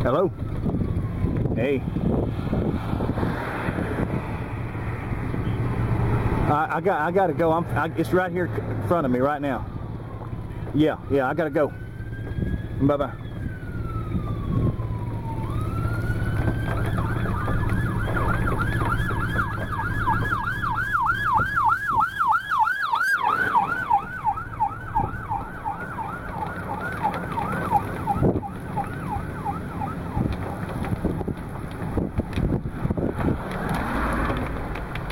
Hello? Hey. I got to go. It's right here in front of me right now. Yeah, I got to go. Bye-bye.